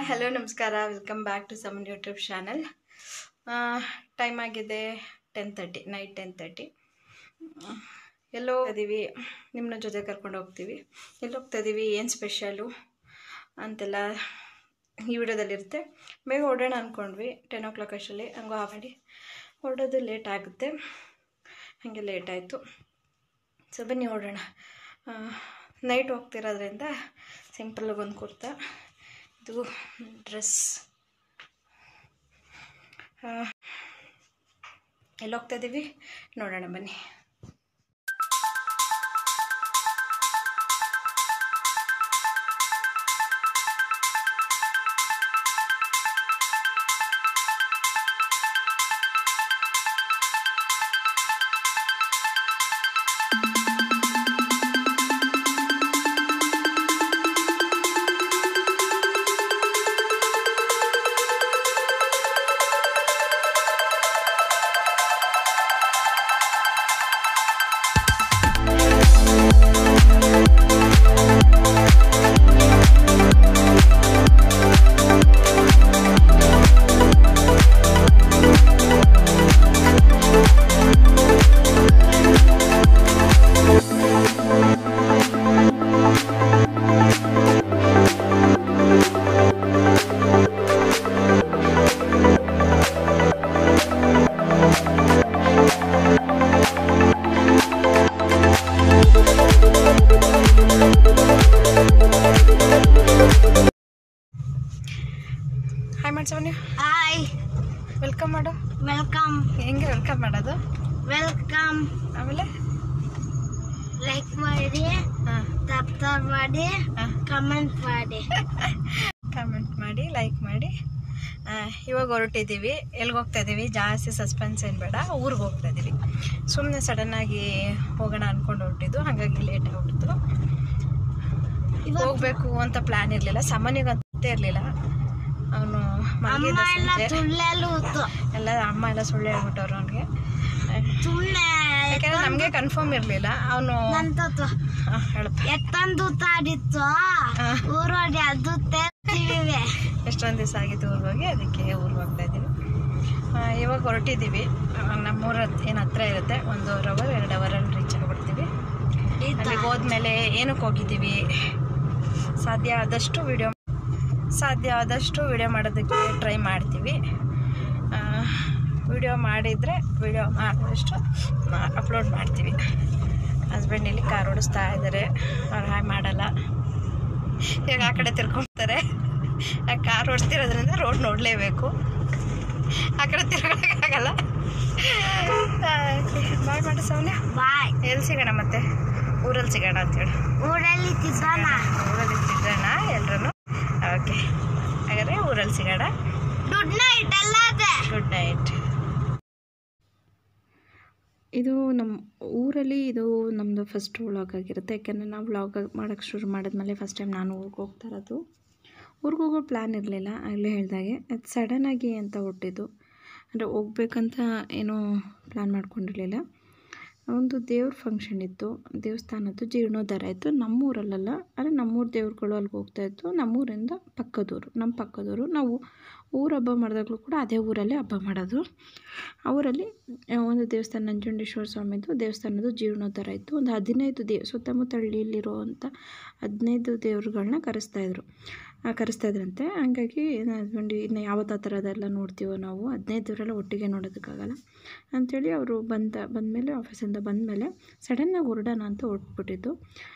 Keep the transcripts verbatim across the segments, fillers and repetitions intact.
Hello ನಮಸ್ಕಾರ, welcome back to ಸಮನ್ YouTube channel. Time ಆಗಿದೆ ten thirty night ten thirty ಎಲ್ಲೋ ಹೋಗ್ತಿದ್ದೀವಿ, ನಿಮ್ಮನ್ನ ಜೊತೆ ಕರ್ಕೊಂಡು ಹೋಗ್ತೀವಿ. ಎಲ್ಲಿ ಹೋಗ್ತಾ ಇದ್ದೀವಿ, ಏನು ಸ್ಪೆಷಲು ಅಂತೆಲ್ಲ ಈ ವಿಡಿಯೋದಲ್ಲಿರುತ್ತೆ. ಬೇಗ ಹೊರಡೋಣ ಅಂದ್ಕೊಂಡ್ವಿ. ಟೆನ್ ಓ ಕ್ಲಾಕ್ ಅಷ್ಟರಲ್ಲಿ ಹಂಗೂ ಆಫ್ ಮಾಡಿ ಹೊರಡೋದು ಲೇಟ್ ಆಗುತ್ತೆ. ಹಾಗೆ ಲೇಟ್ ಆಯಿತು. ಸೊ ಬನ್ನಿ ಹೊರಡೋಣ. ನೈಟ್ ಹೋಗ್ತಿರೋದ್ರಿಂದ ಸಿಂಪಲ್ಲಾಗಿ ಒಂದು ಕುರ್ತಾ, ಇದು ಡ್ರೆಸ್. ಎಲ್ಲಿ ಹೋಗ್ತಾ ಇದ್ದೀವಿ ನೋಡೋಣ ಬನ್ನಿ. ಹಾಯ್ ಮಾಡ್ಸವನಿ. ಹಾಯ್, ವೆಲ್ಕಮ್ ಮಾಡು. ವೆಲ್ಕಮ್. ಹೆಂಗೆ ವೆಲ್ಕಮ್ ಮಾಡೋದು? ವೆಲ್ಕಮ್. ಆಮೇಲೆ ಲೈಕ್ ಮಾಡಿ, ಹಾಂ ಸಬ್ಸ್ಕ್ರೈಬ್ ಮಾಡಿ, ಹಾಂ ಕಮೆಂಟ್ ಮಾಡಿ. ಕಮೆಂಟ್ ಮಾಡಿ, ಲೈಕ್ ಮಾಡಿ. ಇವಾಗ ಹೊರಟಿದ್ದೀವಿ. ಎಲ್ಲಿಗೆ ಹೋಗ್ತಾ ಇದ್ದೀವಿ ಜಾಸ್ತಿ ಸಸ್ಪೆನ್ಸ್ ಏನು ಬೇಡ. ಊರಿಗೆ ಹೋಗ್ತಾ ಇದ್ದೀವಿ. ಸುಮ್ಮನೆ ಸಡನ್ನಾಗಿ ಹೋಗೋಣ ಅಂದ್ಕೊಂಡು ಹೊರಟಿದ್ದು, ಹಾಗಾಗಿ ಲೇಟ್ ಆಗಿಬಿಡ್ತು. ಹೋಗಬೇಕು ಅಂತ ಪ್ಲ್ಯಾನ್ ಇರಲಿಲ್ಲ. ಸಾಮಾನ್ಯಗಂತ ಇರಲಿಲ್ಲ. ಅವನು ಮಲಗಿದ್ದ ಸಂಜೆ ಎಲ್ಲ ಅಮ್ಮ ಎಲ್ಲ ಸುಳ್ಳು ಹೇಳ್ಬಿಟ್ಟವ್ರು ಅವನಿಗೆ. ಯಾಕೆಂದ್ರೆ ನಮಗೆ ಕನ್ಫರ್ಮ್ ಇರಲಿಲ್ಲ. ಅವನು ಹೇಳಪ್ಪ ಎತ್ತೊಂದು ತಾಡಿತ್ತು ಊರೋಡಿ ಅದು ಎಷ್ಟೊಂದು ದಿವಸ ಆಗಿತ್ತು ಊರಿಗೆ ಹೋಗಿ, ಅದಕ್ಕೆ ಊರಿಗೆ ಹೋಗ್ತಾ ಇದ್ದೀವಿ. ಇವಾಗ ಹೊರಟಿದ್ದೀವಿ. ನಮ್ಮೂರ ಏನು ಹತ್ರ ಇರುತ್ತೆ, ಒಂದು ಅವರ್ ಎರಡು ಅವರಲ್ಲಿ ರೀಚ್ ಆಗಿಬಿಡ್ತೀವಿ. ಅಲ್ಲಿಗೆ ಹೋದ್ಮೇಲೆ ಏನಕ್ಕೆ ಹೋಗಿದ್ದೀವಿ, ಸಾಧ್ಯ ಆದಷ್ಟು ವಿಡಿಯೋ ಸಾಧ್ಯ ಆದಷ್ಟು ವಿಡಿಯೋ ಮಾಡೋದಕ್ಕೆ ಟ್ರೈ ಮಾಡ್ತೀವಿ. ವಿಡಿಯೋ ಮಾಡಿದರೆ ವಿಡಿಯೋ ಮಾಡಿದಷ್ಟು ಅಪ್ಲೋಡ್ ಮಾಡ್ತೀವಿ. ಹಸ್ಬೆಂಡ್ ಇಲ್ಲಿ ಕಾರ್ ಓಡಿಸ್ತಾ ಇದ್ದಾರೆ. ಅವ್ರು ಹಾಯ್ ಮಾಡಲ್ಲ. ಈಗ ಆ ಕಡೆ ತಿರ್ಕೊಳ್ತಾರೆ. ಕಾರ್ ಓಡಿಸ್ತಿರೋದ್ರಿಂದ ರೋಡ್ ನೋಡಲೇಬೇಕು. ಆ ಕಡೆ ತಿರ್ಗೊಳಕ್ಕಾಗಲ್ಲ. ಬಾಯ್ ಮಾಡಿ ಸೌನ್ಯ. ಬಾಯ್. ಎಲ್ಲಿ ಸಿಗೋಣ ಮತ್ತೆ? ಊರಲ್ಲಿ ಸಿಗೋಣ ಅಂತೇಳಿ. ಊರಲ್ಲಿ ತಿನ್ನೋಣ. ಊರಲ್ಲಿ ತಿನ್ನೋಣ ಎಲ್ಲರೂ. ಓಕೆ, ಹಾಗಾದರೆ ಊರಲ್ಲಿ ಸಿಗೋಣ. ಗುಡ್ ನೈಟ್ ಎಲ್ಲಾದೆ. Good night. ಇದು ನಮ್ಮ ಊರಲ್ಲಿ ಇದು ನಮ್ಮದು ಫಸ್ಟ್ ವ್ಲಾಗ್ ಆಗಿರುತ್ತೆ. ಯಾಕೆಂದರೆ ನಾವು ವ್ಲಾಗ್ ಮಾಡೋಕ್ಕೆ ಶುರು ಮಾಡಿದ್ಮೇಲೆ ಫಸ್ಟ್ ಟೈಮ್ ನಾನು ಊರಿಗೆ ಹೋಗ್ತಾ ಇರೋದು. ಊರಿಗೆ ಹೋಗೋ ಪ್ಲ್ಯಾನ್ ಇರಲಿಲ್ಲ. ಆಗಲೇ ಹೇಳಿದಾಗೆ ಅದು ಸಡನ್ನಾಗಿ ಅಂತ ಹುಟ್ಟಿದ್ದು. ಅಂದರೆ ಹೋಗ್ಬೇಕಂತ ಏನೂ ಪ್ಲ್ಯಾನ್ ಮಾಡ್ಕೊಂಡಿರಲಿಲ್ಲ. ಒಂದು ದೇವ್ರ ಫಂಕ್ಷನ್ ಇತ್ತು, ದೇವಸ್ಥಾನದ್ದು ಜೀರ್ಣೋದ್ಧಾರ ಇತ್ತು ನಮ್ಮೂರಲ್ಲ. ಅಂದರೆ ನಮ್ಮೂರ ದೇವ್ರುಗಳು ಅಲ್ಲಿಗೆ ಹೋಗ್ತಾಯಿತ್ತು. ನಮ್ಮೂರಿಂದ ಪಕ್ಕದೂರು, ನಮ್ಮ ಪಕ್ಕದೂರು. ನಾವು ಊರು ಹಬ್ಬ ಮಾಡಿದಾಗಲೂ ಕೂಡ ಅದೇ ಊರಲ್ಲೇ ಹಬ್ಬ ಮಾಡೋದು. ಆ ಊರಲ್ಲಿ ಒಂದು ದೇವಸ್ಥಾನ, ನಂಜುಂಡೇಶ್ವರ ಸ್ವಾಮಿದು ದೇವಸ್ಥಾನದ್ದು ಜೀರ್ಣೋದ್ಧಾರ ಇತ್ತು. ಒಂದು ಹದಿನೈದು ದೇವ್ ಸುತ್ತಮುತ್ತ ಹಳ್ಳಿಯಲ್ಲಿರುವಂಥ ಹದಿನೈದು ದೇವ್ರುಗಳನ್ನ ಕರೆಸ್ತಾಯಿದ್ರು ಕರೆಸ್ತಾಯಿದ್ರಂತೆ. ಹಾಗಾಗಿ ಹಸ್ಬೆಂಡ್ ಇನ್ನು ಯಾವತ್ತು ಆ ಥರದೆಲ್ಲ ನೋಡ್ತೀವೋ ನಾವು, ಹದಿನೈದು ದೇವರೆಲ್ಲ ಒಟ್ಟಿಗೆ ನೋಡೋದಕ್ಕಾಗಲ್ಲ ಅಂಥೇಳಿ ಅವರು ಬಂದ ಬಂದಮೇಲೆ ಆಫೀಸಿಂದ ಬಂದಮೇಲೆ ಸಡನ್ನಾಗಿ ಹೊರಡೋಣ ಅಂತ ಹೊರಟ್ಬಿಟ್ಟಿದ್ದು.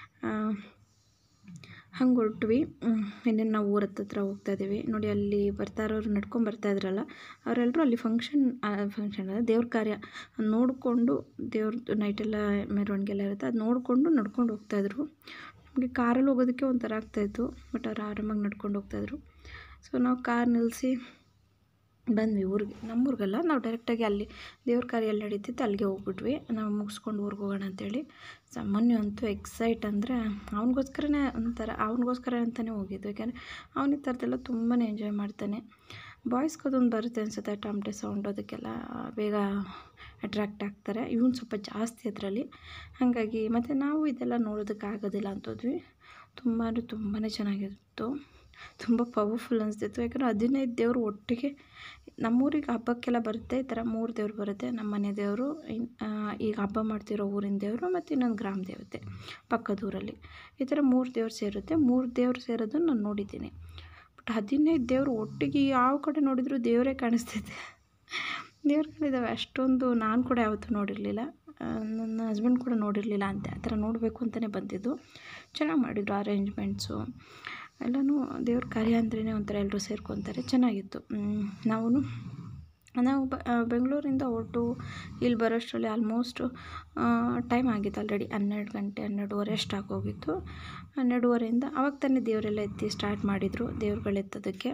ಹಂಗೆ ಹೊರಟ್ವಿ. ಇನ್ನೇನು ನಾವು ಊರ ಹತ್ರ ಹೋಗ್ತಾ ಇದ್ದೀವಿ. ನೋಡಿ ಅಲ್ಲಿ ಬರ್ತಾ ಇರೋರು ನಡ್ಕೊಂಡು ಬರ್ತಾಯಿದ್ರಲ್ಲ, ಅವರೆಲ್ಲರೂ ಅಲ್ಲಿ ಫಂಕ್ಷನ್ ಫಂಕ್ಷನ್ ಅಲ್ಲ ದೇವ್ರ ಕಾರ್ಯ ನೋಡಿಕೊಂಡು, ದೇವ್ರದ್ದು ನೈಟೆಲ್ಲ ಮೆರವಣಿಗೆ ಎಲ್ಲ ಇರುತ್ತೆ, ಅದು ನೋಡಿಕೊಂಡು ನಡ್ಕೊಂಡು ಹೋಗ್ತಾಯಿದ್ರು. ನಮಗೆ ಕಾರಲ್ಲಿ ಹೋಗೋದಕ್ಕೆ ಒಂಥರ ಆಗ್ತಾಯಿತ್ತು, ಬಟ್ ಅವ್ರು ಆರಾಮಾಗಿ ನಡ್ಕೊಂಡು ಹೋಗ್ತಾಯಿದ್ರು. ಸೊ ನಾವು ಕಾರ್ ನಿಲ್ಲಿಸಿ ಬಂದ್ವಿ ಊರಿಗೆ. ನಮ್ಮೂರಿಗಲ್ಲ, ನಾವು ಡೈರೆಕ್ಟಾಗಿ ಅಲ್ಲಿ ದೇವ್ರ ಕಾರ್ಯ ಎಲ್ಲ ನಡೀತಿತ್ತು ಅಲ್ಲಿಗೆ ಹೋಗ್ಬಿಟ್ವಿ. ನಾವು ಮುಗಿಸ್ಕೊಂಡು ಊರಿಗೆ ಹೋಗೋಣ ಅಂತೇಳಿ. ಸಾಮಾನ್ಯ ಅಂತೂ ಎಕ್ಸೈಟ್ ಅಂದರೆ ಅವನಿಗೋಸ್ಕರನೇ ಒಂಥರ ಅವನಿಗೋಸ್ಕರ ಅಂತಲೇ ಹೋಗಿದ್ದು. ಯಾಕೆಂದರೆ ಅವನ ಈ ಥರದ್ದೆಲ್ಲ ತುಂಬಾ ಎಂಜಾಯ್ ಮಾಡ್ತಾನೆ. ಬಾಯ್ಸ್ಗೆ ಅದೊಂದು ಬರುತ್ತೆ ಅನಿಸುತ್ತೆ, ಟಮಟೆ ಸೌಂಡ್ ಅದಕ್ಕೆಲ್ಲ ಬೇಗ ಅಟ್ರ್ಯಾಕ್ಟ್ ಆಗ್ತಾರೆ. ಇವನು ಸ್ವಲ್ಪ ಜಾಸ್ತಿ ಅದರಲ್ಲಿ. ಹಾಗಾಗಿ ಮತ್ತು ನಾವು ಇದೆಲ್ಲ ನೋಡೋದಕ್ಕಾಗೋದಿಲ್ಲ ಅಂತೋದ್ವಿ. ತುಂಬ ಅಂದರೆ ತುಂಬಾ ಚೆನ್ನಾಗಿತ್ತು. ತುಂಬ ಪವರ್ಫುಲ್ ಅನಿಸ್ತಿತ್ತು. ಯಾಕಂದರೆ ಹದಿನೈದು ದೇವರು ಒಟ್ಟಿಗೆ ನಮ್ಮೂರಿಗೆ ಹಬ್ಬಕ್ಕೆಲ್ಲ ಬರುತ್ತೆ. ಈ ಥರ ಮೂರು ದೇವ್ರು ಬರುತ್ತೆ. ನಮ್ಮ ಮನೆ ದೇವರು, ಇನ್ ಈಗ ಹಬ್ಬ ಮಾಡ್ತಿರೋ ಊರಿನ ದೇವರು ಮತ್ತು ಇನ್ನೊಂದು ಗ್ರಾಮ ದೇವತೆ ಪಕ್ಕದ ಊರಲ್ಲಿ. ಈ ಥರ ಮೂರು ದೇವ್ರು ಸೇರುತ್ತೆ. ಮೂರು ದೇವ್ರು ಸೇರೋದನ್ನು ನಾನು ನೋಡಿದ್ದೀನಿ. ಬಟ್ ಹದಿನೈದು ದೇವರು ಒಟ್ಟಿಗೆ ಯಾವ ಕಡೆ ನೋಡಿದರೂ ದೇವರೇ ಕಾಣಿಸ್ತೈತೆ. ದೇವ್ರುಗಳಿದ್ದಾವೆ ಅಷ್ಟೊಂದು. ನಾನು ಕೂಡ ಯಾವತ್ತೂ ನೋಡಿರಲಿಲ್ಲ, ನನ್ನ ಹಸ್ಬೆಂಡ್ ಕೂಡ ನೋಡಿರಲಿಲ್ಲ. ಅಂತೆ ಆ ಥರ ನೋಡಬೇಕು ಅಂತಲೇ ಬಂದಿದ್ದು. ಚೆನ್ನಾಗಿ ಮಾಡಿದರು ಅರೇಂಜ್ಮೆಂಟ್ಸು ಎಲ್ಲನೂ. ದೇವ್ರ ಕಾರ್ಯ ಅಂದ್ರೇ ಒಂಥರ ಎಲ್ಲರೂ ಸೇರ್ಕೊತಾರೆ. ಚೆನ್ನಾಗಿತ್ತು. ನಾವು ನಾವು ಬ ಬೆಂಗಳೂರಿಂದ ಹೊರಟು ಇಲ್ಲಿ ಬರೋಷ್ಟರಲ್ಲಿ ಆಲ್ಮೋಸ್ಟು ಟೈಮ್ ಆಗಿತ್ತು ಆಲ್ರೆಡಿ. ಹನ್ನೆರಡು ಗಂಟೆ ಹನ್ನೆರಡುವರೆ ಅಷ್ಟಾಗೋಗಿತ್ತು. ಹನ್ನೆರಡುವರೆಯಿಂದ ಆವಾಗ ತಾನೇ ದೇವರೆಲ್ಲ ಎತ್ತಿ ಸ್ಟಾರ್ಟ್ ಮಾಡಿದರು. ದೇವ್ರುಗಳು ಎತ್ತೋದಕ್ಕೆ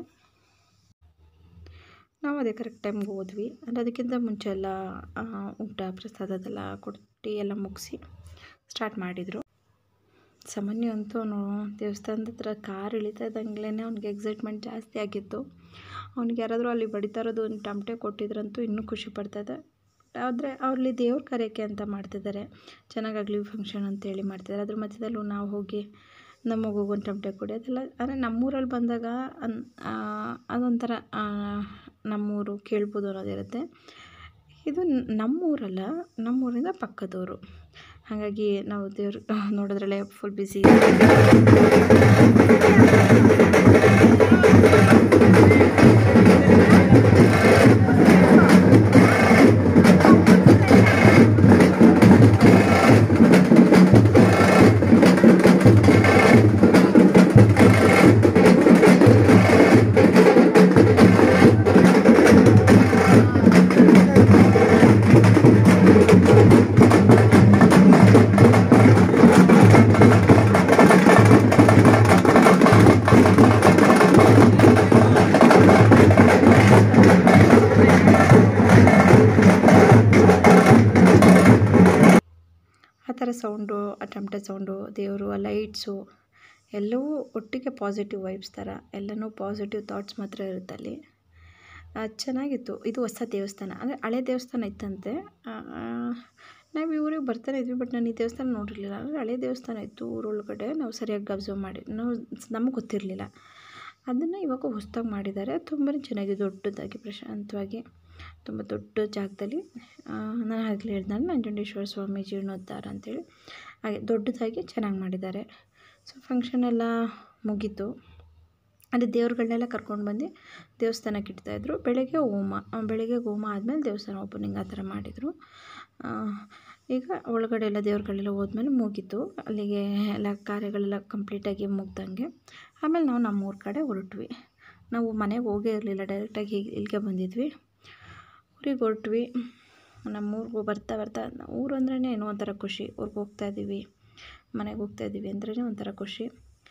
ನಾವು ಅದೇ ಕರೆಕ್ಟ್ ಟೈಮ್ಗೆ ಹೋದ್ವಿ. ಅಂದರೆ ಅದಕ್ಕಿಂತ ಮುಂಚೆ ಎಲ್ಲ ಊಟ ಪ್ರಸಾದದೆಲ್ಲ ಕೊಟ್ಟು ಎಲ್ಲ ಮುಗಿಸಿ ಸ್ಟಾರ್ಟ್ ಮಾಡಿದರು. ಸಾಮಾನ್ಯ ಅಂತೂ ಅವನು ದೇವಸ್ಥಾನದ ಹತ್ರ ಕಾರ್ ಇಳಿತಾ ಇದ್ದಂಗ್ಲೇ ಅವ್ನಿಗೆ ಎಕ್ಸೈಟ್ಮೆಂಟ್ ಜಾಸ್ತಿ ಆಗಿತ್ತು. ಅವ್ನಿಗೆ ಯಾರಾದರೂ ಅಲ್ಲಿ ಬಡಿತಾ ಇರೋದು ಒಂದು ಟಮಟೆ ಕೊಟ್ಟಿದ್ರಂತೂ ಇನ್ನೂ ಖುಷಿ ಪಡ್ತಾಯಿದ್ದೆ. ಆದರೆ ಅಲ್ಲಿ ದೇವ್ರ ಕರೆಯೋಕ್ಕೆ ಅಂತ ಮಾಡ್ತಿದ್ದಾರೆ, ಚೆನ್ನಾಗಾಗಲಿ ಫಂಕ್ಷನ್ ಅಂತೇಳಿ ಮಾಡ್ತಿದ್ದಾರೆ. ಅದ್ರ ಮಧ್ಯದಲ್ಲೂ ನಾವು ಹೋಗಿ ನಮ್ಮ ಮಗುಗೆ ಒಂದು ಟಮಟೆ ಕೊಡಿ ಅದೆಲ್ಲ. ಅಂದರೆ ನಮ್ಮೂರಲ್ಲಿ ಬಂದಾಗ ಅನ್ ಅದೊಂಥರ ನಮ್ಮೂರು ಕೇಳ್ಬೋದು ಅನ್ನೋದಿರುತ್ತೆ. ಇದು ನಮ್ಮೂರಲ್ಲ, ನಮ್ಮೂರಿಂದ ಪಕ್ಕದವರು. ಹಾಗಾಗಿ ನಾವು ದೇವ್ರು ನೋಡೋದ್ರಲ್ಲೇ ಫುಲ್ ಬ್ಯುಸಿ. ಆ ಥರ ಸೌಂಡು, ಆ ಟಮಟೆ ಸೌಂಡು, ದೇವರು, ಆ ಲೈಟ್ಸು ಎಲ್ಲವೂ ಒಟ್ಟಿಗೆ ಪಾಸಿಟಿವ್ ವೈಬ್ಸ್ ಥರ ಎಲ್ಲನೂ ಪಾಸಿಟಿವ್ ಥಾಟ್ಸ್ ಮಾತ್ರ ಇರುತ್ತೆ ಅಲ್ಲಿ. ಚೆನ್ನಾಗಿತ್ತು. ಇದು ಹೊಸ ದೇವಸ್ಥಾನ, ಅಂದರೆ ಹಳೆ ದೇವಸ್ಥಾನ ಇತ್ತಂತೆ. ನಾವು ಈ ಊರಿಗೆ ಬರ್ತಾನೆ ಇದ್ವಿ, ಬಟ್ ನಾನು ಈ ದೇವಸ್ಥಾನ ನೋಡಿರಲಿಲ್ಲ. ಅಂದರೆ ಹಳೆ ದೇವಸ್ಥಾನ ಇತ್ತು ಊರೊಳಗಡೆ. ನಾವು ಸರಿಯಾಗಿ ಅಬ್ಸರ್ವ್ ಮಾಡಿ ನಾವು ನಮಗೆ ಗೊತ್ತಿರಲಿಲ್ಲ. ಅದನ್ನು ಇವಾಗ ಹೊಸದಾಗಿ ಮಾಡಿದ್ದಾರೆ. ತುಂಬಾ ಚೆನ್ನಾಗಿ ದೊಡ್ಡದಾಗಿ ಪ್ರಶಾಂತವಾಗಿ ತುಂಬ ದೊಡ್ಡ ಜಾಗದಲ್ಲಿ. ನಾನು ಆಗಲೇ ಹೇಳ್ದಂಗೆ ನಂಜುಂಡೇಶ್ವರ ಸ್ವಾಮಿ ಜೀರ್ಣೋದ್ಧಾರ ಅಂತೇಳಿ ಹಾಗೆ ದೊಡ್ಡದಾಗಿ ಚೆನ್ನಾಗಿ ಮಾಡಿದ್ದಾರೆ. ಸೊ ಫಂಕ್ಷನ್ ಎಲ್ಲ ಮುಗೀತು. ಅದೇ ದೇವ್ರುಗಳನ್ನೆಲ್ಲ ಕರ್ಕೊಂಡು ಬಂದು ದೇವಸ್ಥಾನಕ್ಕೆ ಇಡ್ತಾಯಿದ್ರು. ಬೆಳಗ್ಗೆ ಹೋಮ, ಬೆಳಗ್ಗೆ ಹೋಮ ಆದಮೇಲೆ ದೇವಸ್ಥಾನ ಓಪನಿಂಗ್ ಆ ಥರ ಮಾಡಿದರು. ಈಗ ಒಳಗಡೆ ಎಲ್ಲ ದೇವ್ರುಗಳೆಲ್ಲ ಹೋದ್ಮೇಲೆ ಮುಗೀತು. ಅಲ್ಲಿಗೆ ಎಲ್ಲ ಕಾರ್ಯಗಳೆಲ್ಲ ಕಂಪ್ಲೀಟಾಗಿ ಮುಗ್ದಂಗೆ. ಆಮೇಲೆ ನಾವು ನಮ್ಮೂರ ಕಡೆ ಹೊರಟ್ವಿ. ನಾವು ಮನೆಗೆ ಹೋಗೇ ಇರಲಿಲ್ಲ, ಡೈರೆಕ್ಟಾಗಿ ಹೀಗೆ ಇಲ್ಲಿಗೆ ಬಂದಿದ್ವಿ. ಊರಿಗೆ ಹೊರಟ್ವಿ. ನಮ್ಮೂರಿಗೂ ಬರ್ತಾ ಬರ್ತಾ ಊರು ಅಂದ್ರೇ ಏನೋ ಒಂಥರ ಖುಷಿ. ಊರಿಗೆ ಹೋಗ್ತಾಯಿದ್ದೀವಿ, ಮನೆಗೆ ಹೋಗ್ತಾಯಿದ್ದೀವಿ ಅಂದ್ರೇ ಒಂಥರ ಖುಷಿ.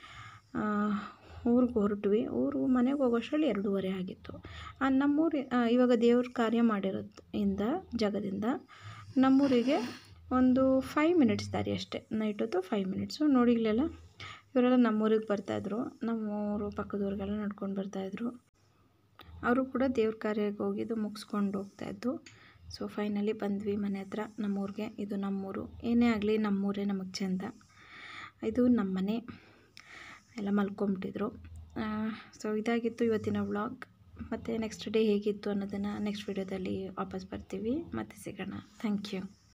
ಊರಿಗೆ ಹೊರಟ್ವಿ. ಊರು ಮನೆಗೆ ಹೋಗೋಷ್ಟರಲ್ಲಿ ಎರಡೂವರೆ ಆಗಿತ್ತು. ನಮ್ಮೂರಿ ಇವಾಗ ದೇವ್ರ ಕಾರ್ಯ ಮಾಡಿರೋದ್ರಿಂದ ಜಾಗದಿಂದ ನಮ್ಮೂರಿಗೆ ಒಂದು ಫೈವ್ ಮಿನಿಟ್ಸ್ ದಾರಿ ಅಷ್ಟೇ. ನೈಟ್ ಹೊತ್ತು ಫೈವ್ ಮಿನಿಟ್ಸು. ನೋಡಿಗಲೆಲ್ಲ ಇವರೆಲ್ಲ ನಮ್ಮೂರಿಗೆ ಬರ್ತಾಯಿದ್ರು. ನಮ್ಮೂರು ಪಕ್ಕದವ್ರಿಗೆಲ್ಲ ನಡ್ಕೊಂಡು ಬರ್ತಾಯಿದ್ರು. ಅವರು ಕೂಡ ದೇವ್ರ ಕಾರ್ಯಕ್ಕೆ ಹೋಗಿದ್ದು ಮುಗಿಸ್ಕೊಂಡು ಹೋಗ್ತಾಯಿದ್ದು. ಸೊ ಫೈನಲಿ ಬಂದ್ವಿ ಮನೆ ಹತ್ರ, ನಮ್ಮೂರಿಗೆ. ಇದು ನಮ್ಮೂರು. ಏನೇ ಆಗಲಿ ನಮ್ಮೂರೇ ನಮಗೆ ಚೆಂದ. ಇದು ನಮ್ಮ ಮನೆ. ಎಲ್ಲ ಮಲ್ಕೊಂಬಿಟ್ಟಿದ್ರು. ಸೊ ಇದಾಗಿತ್ತು ಇವತ್ತಿನ ವ್ಲಾಗ್. ಮತ್ತು ನೆಕ್ಸ್ಟ್ ಡೇ ಹೇಗಿತ್ತು ಅನ್ನೋದನ್ನು ನೆಕ್ಸ್ಟ್ ವಿಡಿಯೋದಲ್ಲಿ ವಾಪಸ್ ಬರ್ತೀವಿ. ಮತ್ತೆ ಸಿಗೋಣ. Thank you.